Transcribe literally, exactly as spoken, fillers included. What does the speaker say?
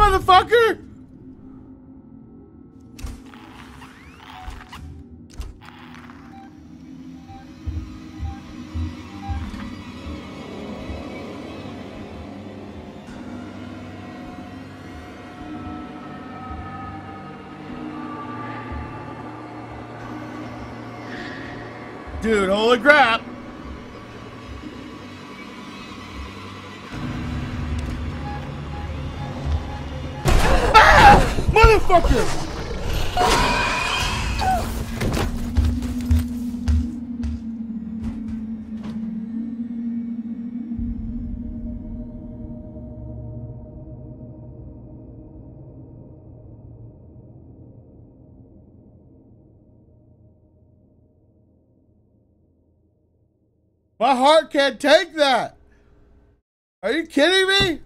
motherfucker! Dude, holy crap! Ah! Motherfucker! My heart can't take that. Are you kidding me?